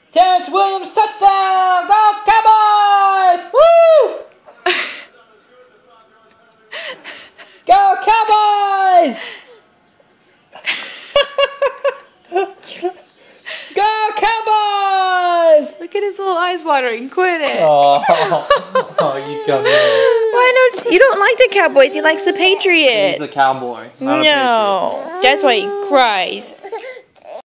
Terrence Williams touchdown! Go Cowboys! Woo! Go Cowboys! Go Cowboys! Look at his little eyes watering. Quit it. Oh, you come here. Why don't you don't like the Cowboys? He likes the Patriots. He's a cowboy. No, that's why he cries.